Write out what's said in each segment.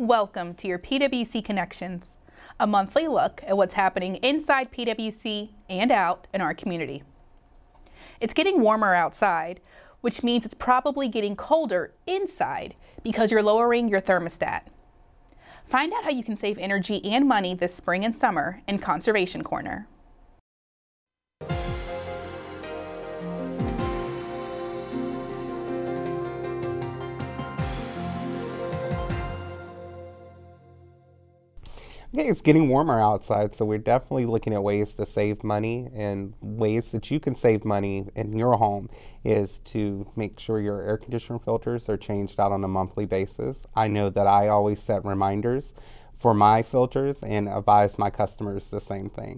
Welcome to your PWC Connections, a monthly look at what's happening inside PWC and out in our community. It's getting warmer outside, which means it's probably getting colder inside because you're lowering your thermostat. Find out how you can save energy and money this spring and summer in Conservation Corner. Okay, it's getting warmer outside, so we're definitely looking at ways to save money, and ways that you can save money in your home is to make sure your air conditioner filters are changed out on a monthly basis. I know that I always set reminders for my filters and advise my customers the same thing.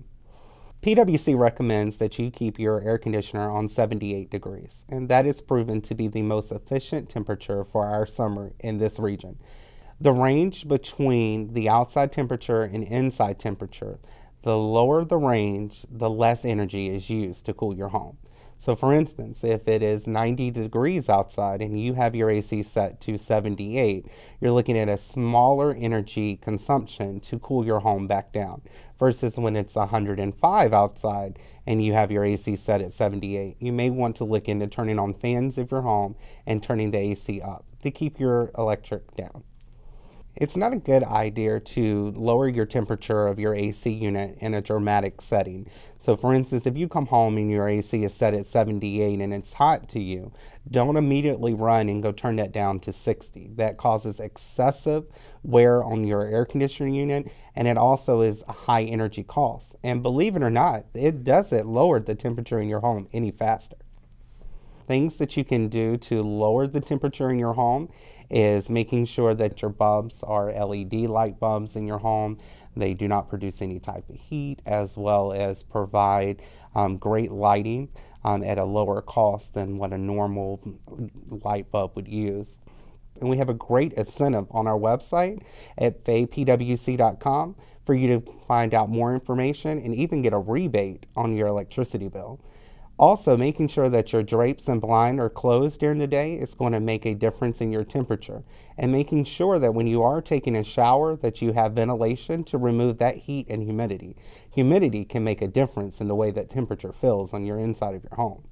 PWC recommends that you keep your air conditioner on 78 degrees, and that is proven to be the most efficient temperature for our summer in this region. The range between the outside temperature and inside temperature, the lower the range, the less energy is used to cool your home. So for instance, if it is 90 degrees outside and you have your AC set to 78, you're looking at a smaller energy consumption to cool your home back down, versus when it's 105 outside and you have your AC set at 78. You may want to look into turning on fans of your home and turning the AC up to keep your electric down. It's not a good idea to lower your temperature of your AC unit in a dramatic setting. So for instance, if you come home and your AC is set at 78 and it's hot to you, don't immediately run and go turn that down to 60. That causes excessive wear on your air conditioning unit, and it also is a high energy cost. And believe it or not, it doesn't lower the temperature in your home any faster. Things that you can do to lower the temperature in your home is making sure that your bulbs are LED light bulbs in your home. They do not produce any type of heat, as well as provide great lighting at a lower cost than what a normal light bulb would use. And we have a great incentive on our website at faypwc.com for you to find out more information and even get a rebate on your electricity bill. Also, making sure that your drapes and blind are closed during the day is going to make a difference in your temperature. And making sure that when you are taking a shower that you have ventilation to remove that heat and humidity. Humidity can make a difference in the way that temperature feels on your inside of your home.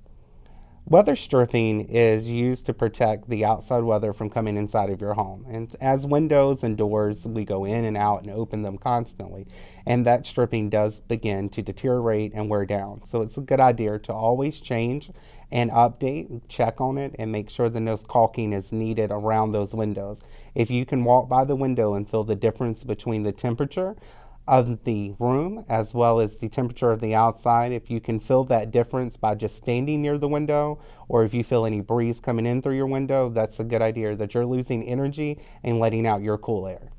Weather stripping is used to protect the outside weather from coming inside of your home. And as windows and doors, we go in and out and open them constantly. And that stripping does begin to deteriorate and wear down. So it's a good idea to always change and update, check on it, and make sure that no caulking is needed around those windows. If you can walk by the window and feel the difference between the temperature of the room as well as the temperature of the outside, if you can feel that difference by just standing near the window, or if you feel any breeze coming in through your window, that's a good idea that you're losing energy and letting out your cool air.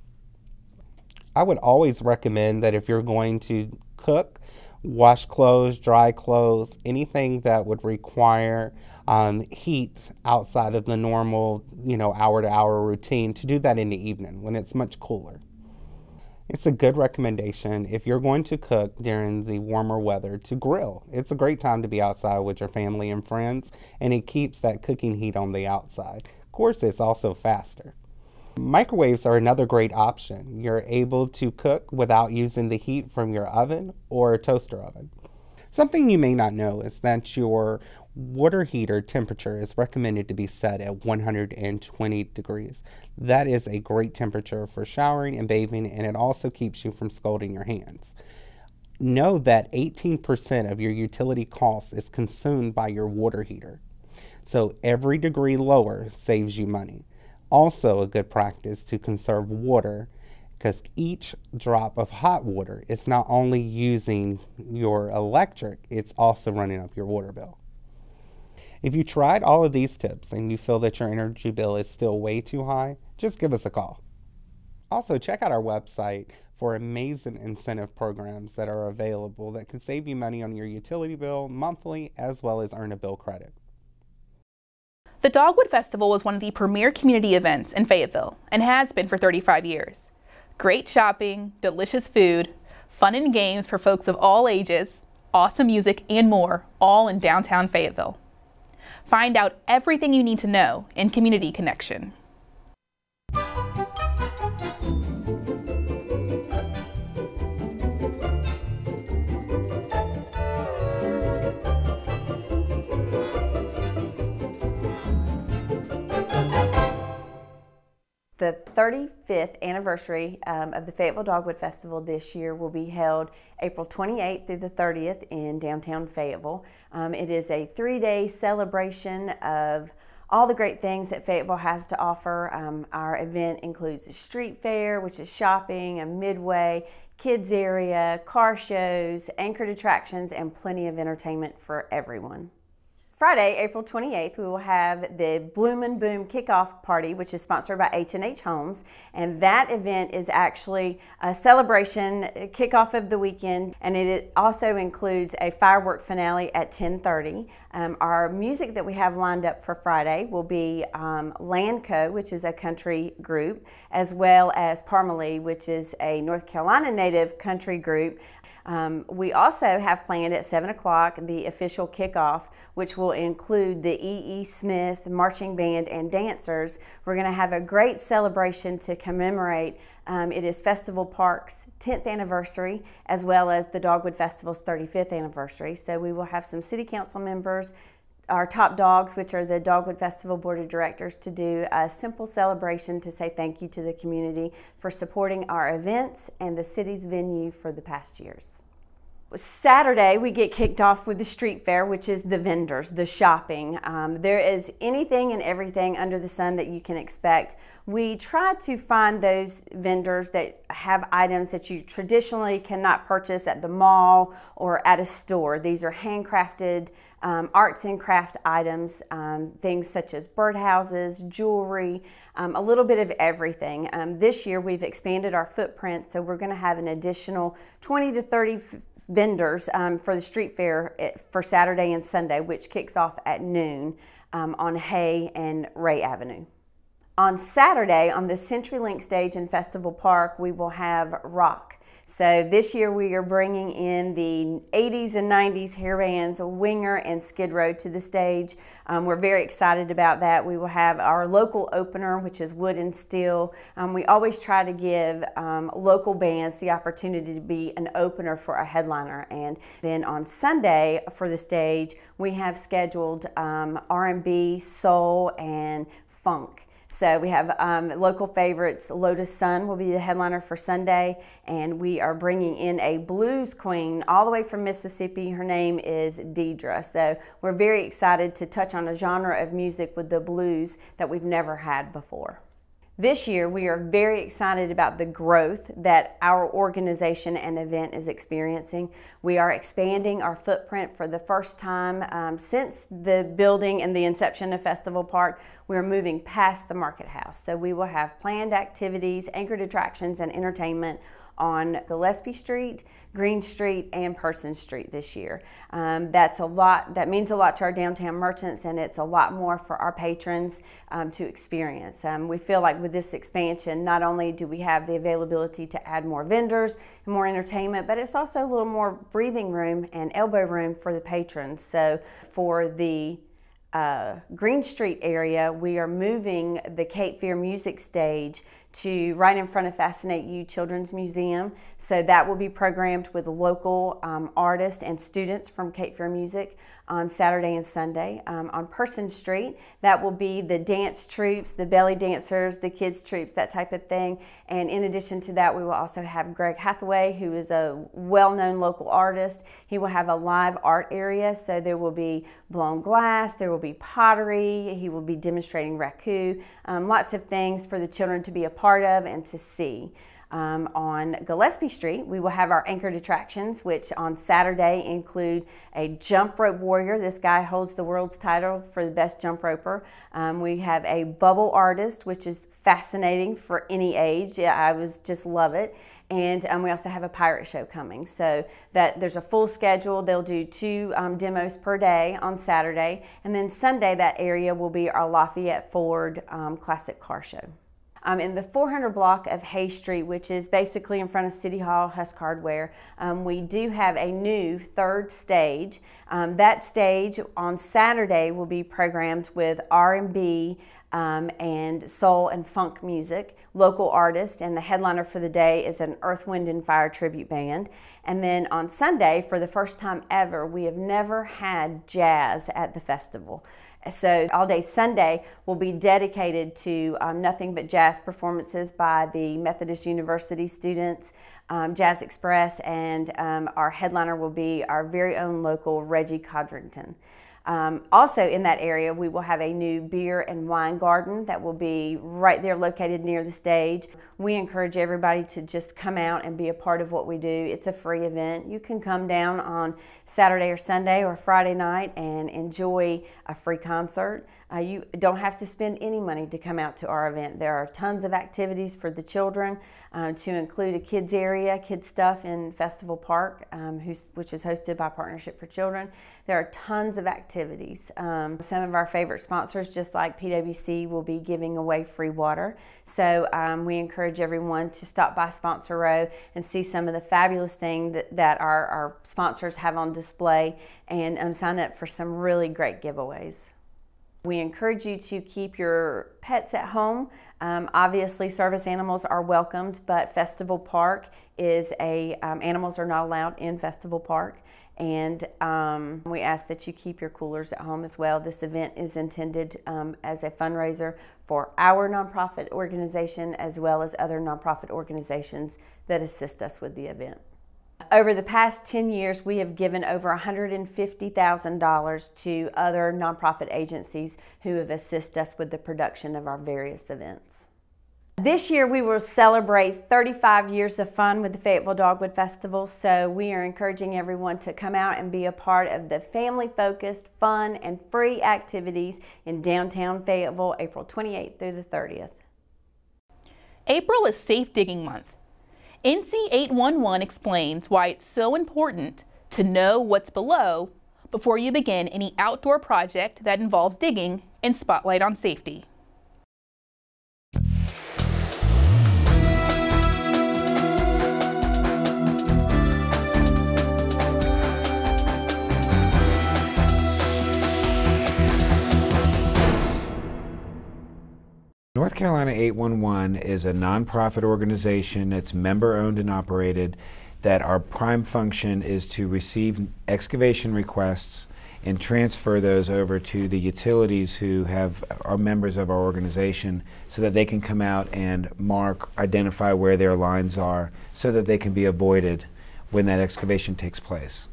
I would always recommend that if you're going to cook, wash clothes, dry clothes, anything that would require heat outside of the normal, hour-to-hour routine, to do that in the evening when it's much cooler. It's a good recommendation if you're going to cook during the warmer weather to grill. It's a great time to be outside with your family and friends, and it keeps that cooking heat on the outside. Of course, it's also faster. Microwaves are another great option. You're able to cook without using the heat from your oven or a toaster oven. Something you may not know is that your water heater temperature is recommended to be set at 120 degrees. That is a great temperature for showering and bathing, and it also keeps you from scalding your hands. Know that 18% of your utility cost is consumed by your water heater. So every degree lower saves you money. Also a good practice to conserve water, because each drop of hot water is not only using your electric, it's also running up your water bill. If you tried all of these tips and you feel that your energy bill is still way too high, just give us a call. Also, check out our website for amazing incentive programs that are available that can save you money on your utility bill monthly, as well as earn a bill credit. The Dogwood Festival was one of the premier community events in Fayetteville and has been for 35 years. Great shopping, delicious food, fun and games for folks of all ages, awesome music, and more, all in downtown Fayetteville. Find out everything you need to know in Community Connection. The 35th anniversary of the Fayetteville Dogwood Festival this year will be held April 28th through the 30th in downtown Fayetteville. It is a 3-day celebration of all the great things that Fayetteville has to offer. Our event includes a street fair, which is shopping, a midway, kids area, car shows, anchored attractions, and plenty of entertainment for everyone. Friday, April 28th, we will have the Bloomin' Boom Kickoff Party, which is sponsored by H&H Homes. And that event is actually a celebration, kickoff of the weekend, and it also includes a firework finale at 10:30. Our music that we have lined up for Friday will be Landco, which is a country group, as well as Parmalee, which is a North Carolina native country group. We also have planned at 7 o'clock the official kickoff, which will include the E.E. Smith Marching Band and dancers. We're going to have a great celebration to commemorate. It is Festival Park's 10th anniversary, as well as the Dogwood Festival's 35th anniversary. So we will have some city council members, our top dogs, which are the Dogwood Festival Board of Directors, to do a simple celebration to say thank you to the community for supporting our events and the city's venue for the past years. Saturday, we get kicked off with the street fair, which is the vendors, the shopping. There is anything and everything under the sun that you can expect. We try to find those vendors that have items that you traditionally cannot purchase at the mall or at a store. These are handcrafted arts and craft items, things such as birdhouses, jewelry, a little bit of everything. This year, we've expanded our footprint, so we're going to have an additional 20 to 30 vendors for the street fair for Saturday and Sunday, which kicks off at noon on Hay and Ray Avenue. On Saturday, on the CenturyLink stage in Festival Park, we will have rock. So this year we are bringing in the 80s and 90s hair bands, Winger and Skid Row, to the stage. We're very excited about that. We will have our local opener, which is Wood and Steel. We always try to give local bands the opportunity to be an opener for a headliner. And then on Sunday for the stage, we have scheduled R&B, soul, and funk. So we have local favorites. Lotus Sun will be the headliner for Sunday, and we are bringing in a blues queen all the way from Mississippi. Her name is Deidre. So we're very excited to touch on a genre of music with the blues that we've never had before. This year, we are very excited about the growth that our organization and event is experiencing. We are expanding our footprint for the first time since the building and the inception of Festival Park. We're moving past the Market House. So we will have planned activities, anchored attractions, and entertainment on Gillespie Street, Green Street, and Person Street this year. That's a lot. That means a lot to our downtown merchants, and it's a lot more for our patrons to experience. We feel like with this expansion, not only do we have the availability to add more vendors and more entertainment, but it's also a little more breathing room and elbow room for the patrons. So for the Green Street area, we are moving the Cape Fear Music Stage to right in front of Fascinate You Children's Museum. So that will be programmed with local artists and students from Cape Fear Music on Saturday and Sunday. On Person Street, that will be the dance troops, the belly dancers, the kids troops, that type of thing. And in addition to that, we will also have Greg Hathaway, who is a well-known local artist. He will have a live art area, so there will be blown glass, there will be pottery, he will be demonstrating raku, lots of things for the children to be a part of and to see. On Gillespie Street, we will have our anchored attractions, which on Saturday include a jump rope warrior. This guy holds the world's title for the best jump roper. We have a bubble artist, which is fascinating for any age. Yeah, I just love it. And we also have a pirate show coming. So that there's a full schedule. They'll do 2 demos per day on Saturday. And then Sunday, that area will be our Lafayette Ford Classic Car Show. In the 400 block of Hay Street, which is basically in front of City Hall, Husk Hardware, we do have a new 3rd stage. That stage on Saturday will be programmed with R&B and soul and funk music, local artists, and the headliner for the day is an Earth, Wind, and Fire tribute band. And then on Sunday, for the first time ever, we have never had jazz at the festival. So all day Sunday will be dedicated to nothing but jazz performances by the Methodist University students, Jazz Express, and our headliner will be our very own local Reggie Codrington. Also in that area, we will have a new beer and wine garden that will be right there located near the stage. We encourage everybody to just come out and be a part of what we do. It's a free event. You can come down on Saturday or Sunday or Friday night and enjoy a free concert. You don't have to spend any money to come out to our event. There are tons of activities for the children, to include a kids area, kids stuff in Festival Park, which is hosted by Partnership for Children. There are tons of activities. Some of our favorite sponsors, just like PwC, will be giving away free water. So we encourage everyone to stop by Sponsor Row and see some of the fabulous things that our sponsors have on display, and sign up for some really great giveaways. We encourage you to keep your pets at home. Obviously, service animals are welcomed, but Festival Park is animals are not allowed in Festival Park. And we ask that you keep your coolers at home as well. This event is intended as a fundraiser for our nonprofit organization, as well as other nonprofit organizations that assist us with the event. Over the past 10 years, we have given over $150,000 to other nonprofit agencies who have assisted us with the production of our various events. This year, we will celebrate 35 years of fun with the Fayetteville Dogwood Festival, so we are encouraging everyone to come out and be a part of the family-focused, fun, and free activities in downtown Fayetteville, April 28th through the 30th. April is Safe Digging Month. NC 811 explains why it's so important to know what's below before you begin any outdoor project that involves digging, and spotlight on safety. North Carolina 811 is a nonprofit organization. It's member-owned and operated, that our prime function is to receive excavation requests and transfer those over to the utilities who are members of our organization, so that they can come out and identify where their lines are, so that they can be avoided when that excavation takes place.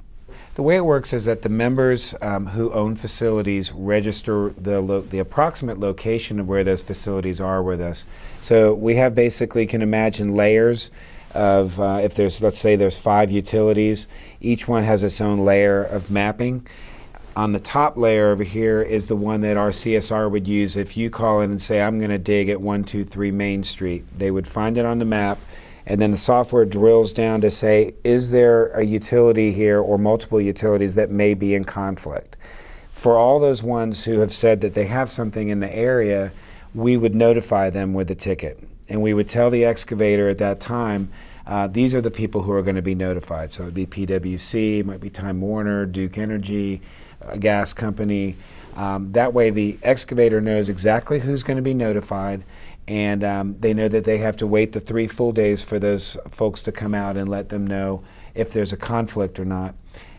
The way it works is that the members who own facilities register the approximate location of where those facilities are with us. So we have can imagine layers of, if there's, let's say there's 5 utilities, each one has its own layer of mapping. On the top layer over here is the one that our CSR would use if you call in and say, I'm going to dig at 123 Main Street. They would find it on the map, and then the software drills down to say, is there a utility here or multiple utilities that may be in conflict? For all those ones who have said that they have something in the area, we would notify them with a ticket. And we would tell the excavator at that time, these are the people who are going to be notified. So it would be PwC, it might be Time Warner, Duke Energy, a gas company. That way the excavator knows exactly who's going to be notified, and they know that they have to wait the 3 full days for those folks to come out and let them know if there's a conflict or not.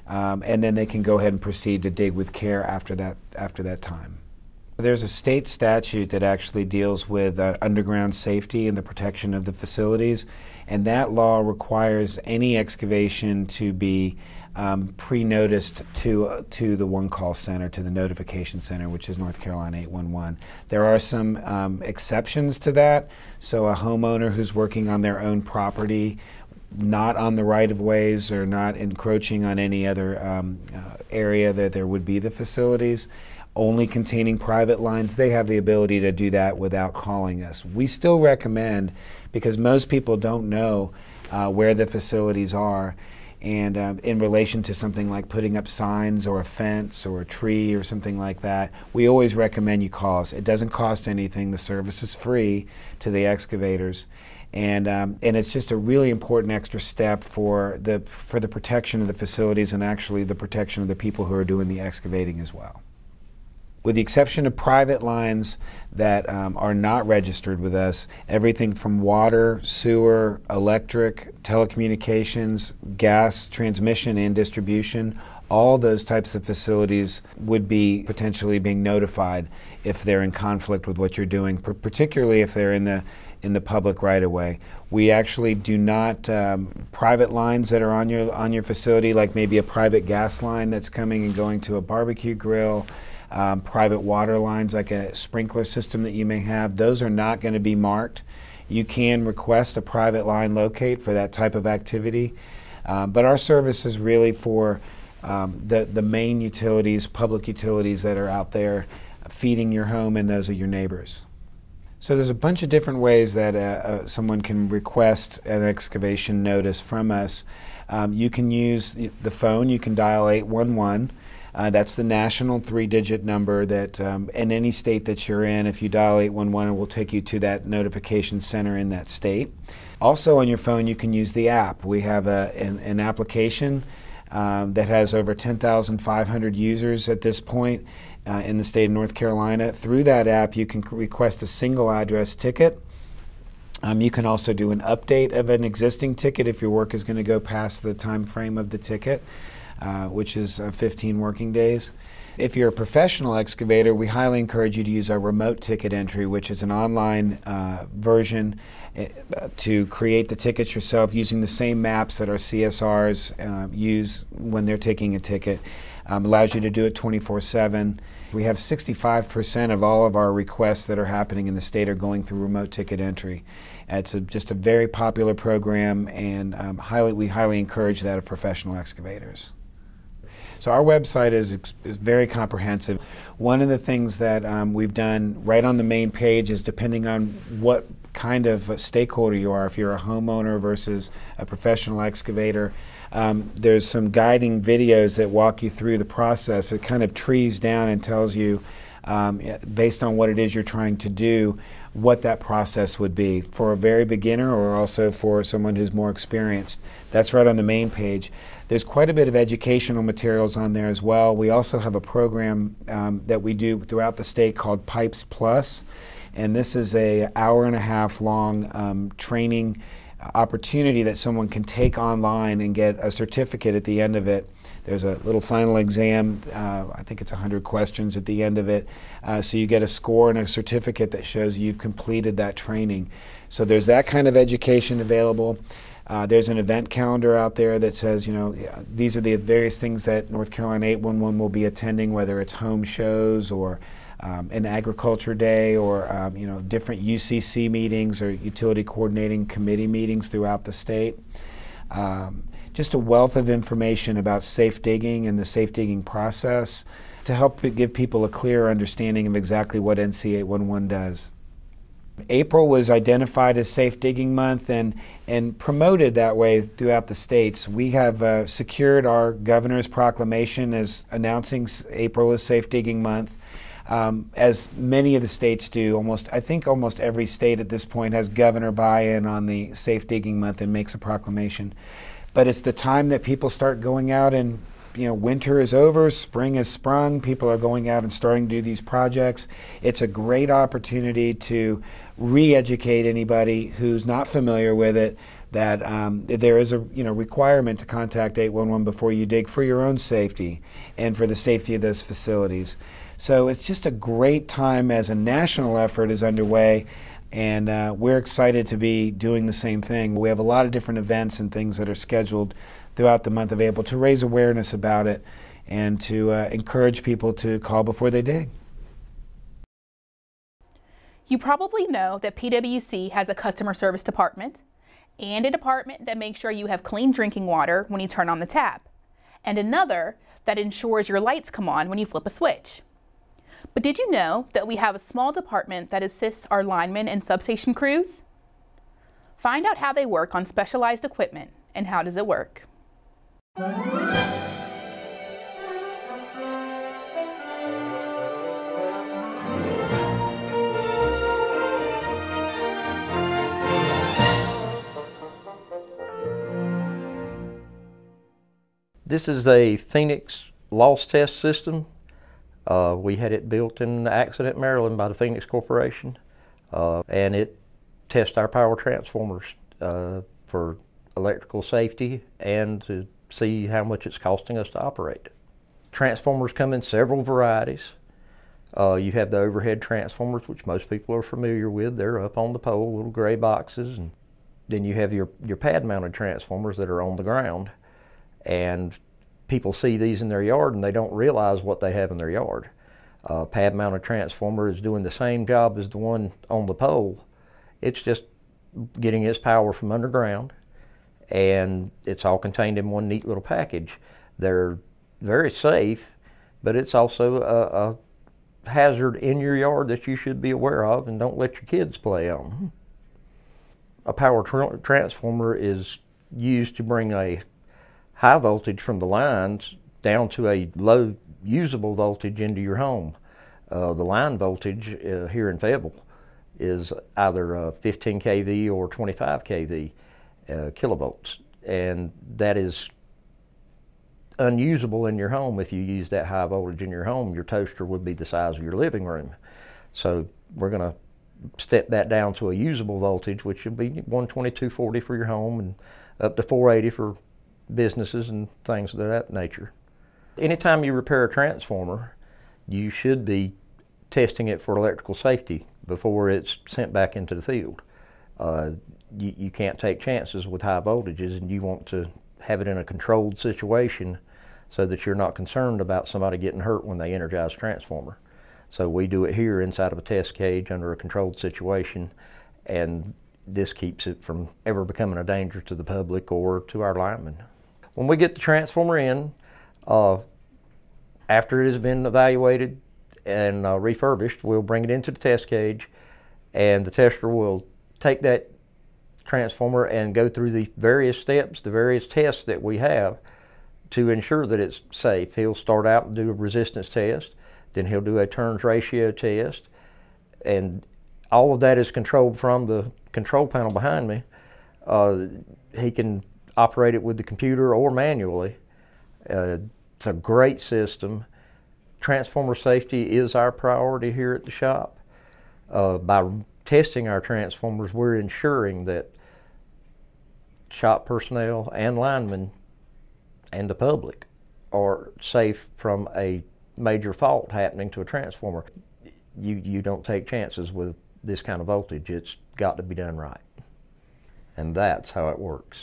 And then they can go ahead and proceed to dig with care after that time. There's a state statute that actually deals with underground safety and the protection of the facilities, and that law requires any excavation to be pre-noticed to the one-call center, to the notification center, which is North Carolina 811. There are some exceptions to that. So a homeowner who's working on their own property, not on the right-of-ways or not encroaching on any other area that there would be the facilities, only containing private lines, they have the ability to do that without calling us. We still recommend, because most people don't know where the facilities are, and in relation to something like putting up signs or a fence or a tree or something like that, we always recommend you call us. It doesn't cost anything. The service is free to the excavators. And it's just a really important extra step for the protection of the facilities, and actually the protection of the people who are doing the excavating as well. With the exception of private lines that are not registered with us, everything from water, sewer, electric, telecommunications, gas transmission and distribution, All those types of facilities would be potentially being notified if they're in conflict with what you're doing, particularly if they're in the public right-of-way. We actually do not, private lines that are on your facility, like maybe a private gas line that's coming and going to a barbecue grill, private water lines like a sprinkler system that you may have, those are not going to be marked. You can request a private line locate for that type of activity, but our service is really for the main utilities, public utilities that are out there feeding your home and those of your neighbors. So there's a bunch of different ways that someone can request an excavation notice from us. You can use the phone. You can dial 811. That's the national 3-digit number that in any state that you're in, if you dial 811, it will take you to that notification center in that state. Also on your phone, you can use the app. We have an application that has over 10,500 users at this point in the state of North Carolina. Through that app, you can request a single address ticket. You can also do an update of an existing ticket if your work is going to go past the time frame of the ticket, which is 15 working days. If you're a professional excavator, we highly encourage you to use our remote ticket entry, which is an online version to create the tickets yourself using the same maps that our CSRs use when they're taking a ticket. Allows you to do it 24/7. We have 65% of all of our requests that are happening in the state are going through remote ticket entry. It's just a very popular program, and we highly encourage that of professional excavators. So our website is very comprehensive. One of the things that we've done right on the main page is, depending on what kind of a stakeholder you are, if you're a homeowner versus a professional excavator, there's some guiding videos that walk you through the process. It kind of trees down and tells you, based on what it is you're trying to do, what that process would be for a very beginner or also for someone who's more experienced. That's right on the main page. There's quite a bit of educational materials on there as well. We also have a program that we do throughout the state called Pipes Plus, and this is an hour-and-a-half long training opportunity that someone can take online and get a certificate at the end of it. There's a little final exam, I think it's 100 questions at the end of it, so you get a score and a certificate that shows you've completed that training. So there's that kind of education available. There's an event calendar out there that says, you know, these are the various things that North Carolina 811 will be attending, whether it's home shows or an agriculture day or you know, different UCC meetings or utility coordinating committee meetings throughout the state. Just a wealth of information about safe digging and the safe digging process to help give people a clearer understanding of exactly what NC 811 does. April was identified as Safe Digging Month and promoted that way throughout the states. We have secured our governor's proclamation as announcing April as Safe Digging Month. As many of the states do, I think almost every state at this point has governor buy-in on the Safe Digging Month and makes a proclamation. But it's the time that people start going out, and you know, winter is over, spring has sprung, people are going out and starting to do these projects. It's a great opportunity to re-educate anybody who's not familiar with it that there is a requirement to contact 811 before you dig, for your own safety and for the safety of those facilities. So it's just a great time as a national effort is underway, and we're excited to be doing the same thing. We have a lot of different events and things that are scheduled throughout the month of April to raise awareness about it and to encourage people to call before they dig. You probably know that PwC has a customer service department and a department that makes sure you have clean drinking water when you turn on the tap, and another that ensures your lights come on when you flip a switch. But did you know that we have a small department that assists our linemen and substation crews? Find out how they work on specialized equipment and how does it work. This is a Phoenix loss test system. We had it built in Accident, Maryland by the Phoenix Corporation, and it tests our power transformers for electrical safety and to see how much it's costing us to operate. Transformers come in several varieties. You have the overhead transformers, which most people are familiar with. They're up on the pole, little gray boxes. And then you have your pad-mounted transformers that are on the ground. And people see these in their yard and they don't realize what they have in their yard. Pad-mounted transformer is doing the same job as the one on the pole. It's just getting its power from underground, and it's all contained in one neat little package. They're very safe, but it's also a hazard in your yard that you should be aware of and don't let your kids play on. A power transformer is used to bring a high voltage from the lines down to a low usable voltage into your home. The line voltage here in Fayetteville is either 15 kV or 25 kV kilovolts, and that is unusable in your home. If you use that high voltage in your home, your toaster would be the size of your living room. So we're going to step that down to a usable voltage, which will be 120, 240 for your home and up to 480 for businesses and things of that nature. Anytime you repair a transformer, you should be testing it for electrical safety before it's sent back into the field. You can't take chances with high voltages, and you want to have it in a controlled situation so that you're not concerned about somebody getting hurt when they energize a transformer. So we do it here inside of a test cage under a controlled situation, and this keeps it from ever becoming a danger to the public or to our linemen. When we get the transformer in, after it has been evaluated and refurbished, we'll bring it into the test cage, and the tester will take that transformer and go through the various steps, the various tests that we have to ensure that it's safe. He'll start out and do a resistance test, then he'll do a turns ratio test, and all of that is controlled from the control panel behind me. He can operate it with the computer or manually. It's a great system. Transformer safety is our priority here at the shop. By testing our transformers, we're ensuring that shop personnel and linemen and the public are safe from a major fault happening to a transformer. You don't take chances with this kind of voltage. It's got to be done right. And that's how it works.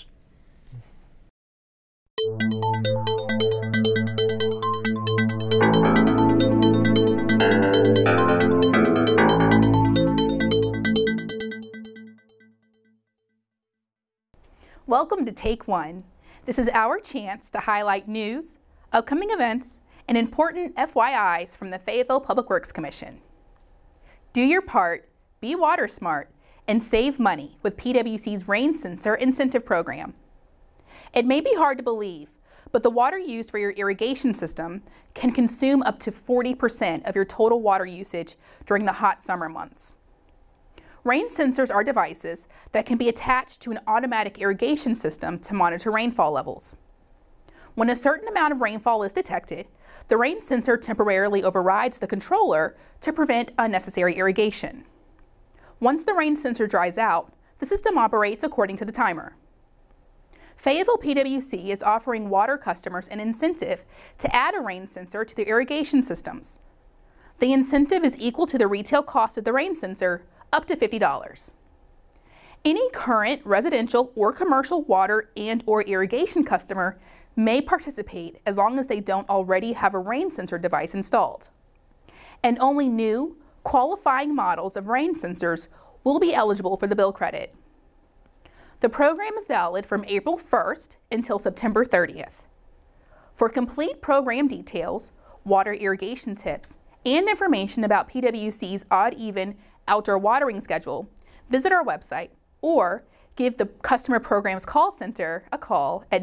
Welcome to Take One. This is our chance to highlight news, upcoming events, and important FYIs from the Fayetteville Public Works Commission. Do your part, be water smart, and save money with PWC's Rain Sensor Incentive Program. It may be hard to believe, but the water used for your irrigation system can consume up to 40% of your total water usage during the hot summer months. Rain sensors are devices that can be attached to an automatic irrigation system to monitor rainfall levels. When a certain amount of rainfall is detected, the rain sensor temporarily overrides the controller to prevent unnecessary irrigation. Once the rain sensor dries out, the system operates according to the timer. Fayetteville PWC is offering water customers an incentive to add a rain sensor to their irrigation systems. The incentive is equal to the retail cost of the rain sensor, up to $50. Any current residential or commercial water and/or irrigation customer may participate as long as they don't already have a rain sensor device installed. And only new, qualifying models of rain sensors will be eligible for the bill credit. The program is valid from April 1st until September 30th. For complete program details, water irrigation tips, and information about PWC's odd-even outdoor watering schedule, visit our website or give the Customer Programs Call Center a call at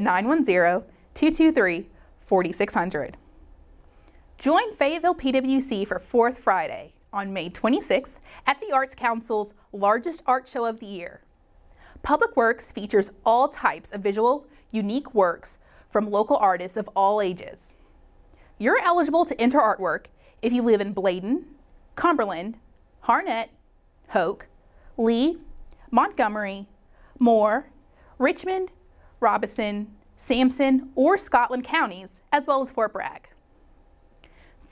910-223-4600. Join Fayetteville PWC for 4th Friday on May 26th at the Arts Council's largest art show of the year. Public Works features all types of visual, unique works from local artists of all ages. You're eligible to enter artwork if you live in Bladen, Cumberland, Harnett, Hoke, Lee, Montgomery, Moore, Richmond, Robeson, Sampson, or Scotland counties, as well as Fort Bragg.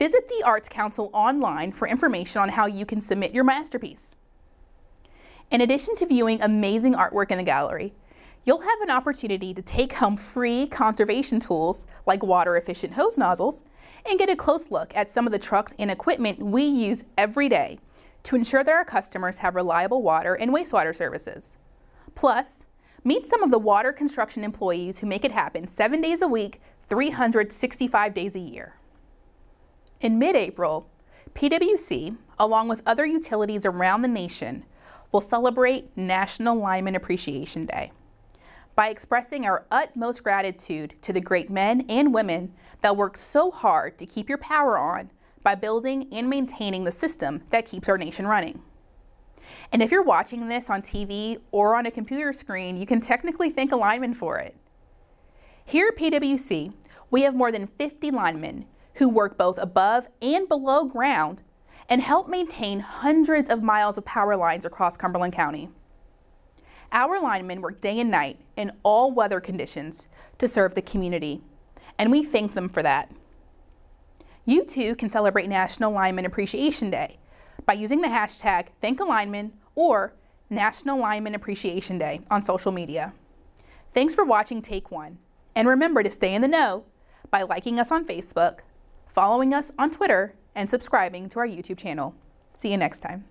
Visit the Arts Council online for information on how you can submit your masterpiece. In addition to viewing amazing artwork in the gallery, you'll have an opportunity to take home free conservation tools like water-efficient hose nozzles and get a close look at some of the trucks and equipment we use every day to ensure that our customers have reliable water and wastewater services. Plus, meet some of the water construction employees who make it happen 7 days a week, 365 days a year. In mid-April, PwC, along with other utilities around the nation, will celebrate National Lineman Appreciation Day by expressing our utmost gratitude to the great men and women that work so hard to keep your power on by building and maintaining the system that keeps our nation running. And if you're watching this on TV or on a computer screen, you can technically thank a lineman for it. Here at PwC, we have more than 50 linemen who work both above and below ground and help maintain hundreds of miles of power lines across Cumberland County. Our linemen work day and night in all weather conditions to serve the community, and we thank them for that. You too can celebrate National Lineman Appreciation Day by using the hashtag #ThankALineman or National Lineman Appreciation Day on social media. Thanks for watching Take One, and remember to stay in the know by liking us on Facebook, following us on Twitter, and subscribing to our YouTube channel. See you next time.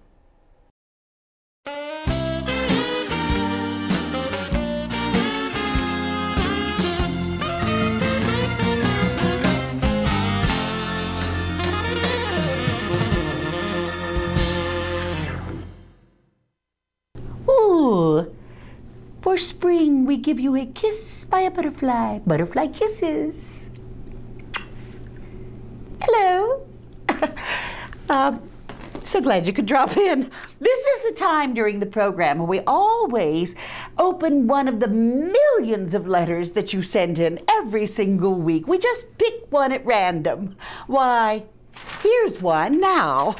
Ooh, for spring we give you a kiss by a butterfly. Butterfly kisses. Hello. So glad you could drop in. This is the time during the program where we always open one of the millions of letters that you send in every single week. We just pick one at random. Why, here's one now.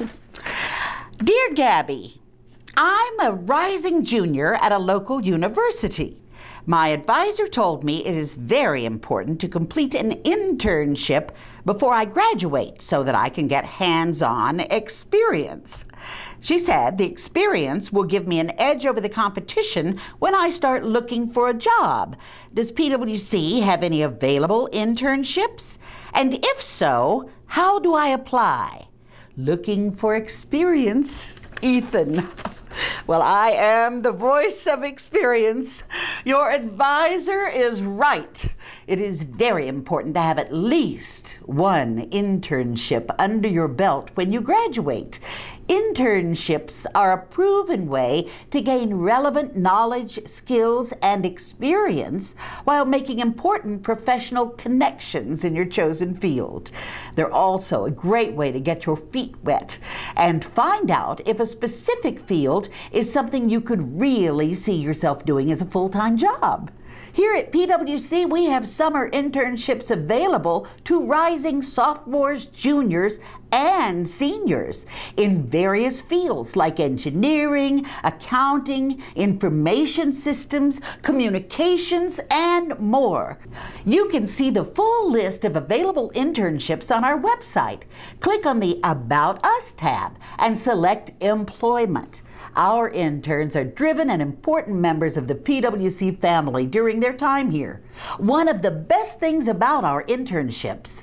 Dear Gabby, I'm a rising junior at a local university. My advisor told me it is very important to complete an internship before I graduate so that I can get hands-on experience. She said the experience will give me an edge over the competition when I start looking for a job. Does PwC have any available internships? And if so, how do I apply? Looking for experience, Ethan. Well, I am the voice of experience. Your advisor is right. It is very important to have at least one internship under your belt when you graduate. Internships are a proven way to gain relevant knowledge, skills, and experience while making important professional connections in your chosen field. They're also a great way to get your feet wet and find out if a specific field is something you could really see yourself doing as a full-time job. Here at PwC, we have summer internships available to rising sophomores, juniors, and seniors in various fields like engineering, accounting, information systems, communications, and more. You can see the full list of available internships on our website. Click on the About Us tab and select Employment. Our interns are driven and important members of the PwC family during their time here. One of the best things about our internships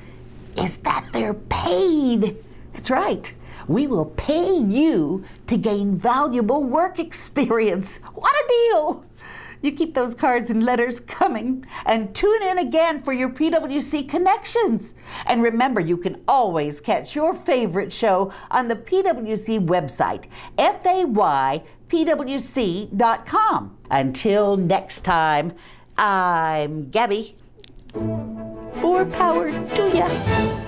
is that they're paid. That's right. We will pay you to gain valuable work experience. What a deal! You keep those cards and letters coming and tune in again for your PwC connections. And remember, you can always catch your favorite show on the PwC website, FAYPWC.com. Until next time, I'm Gabby. More power to ya.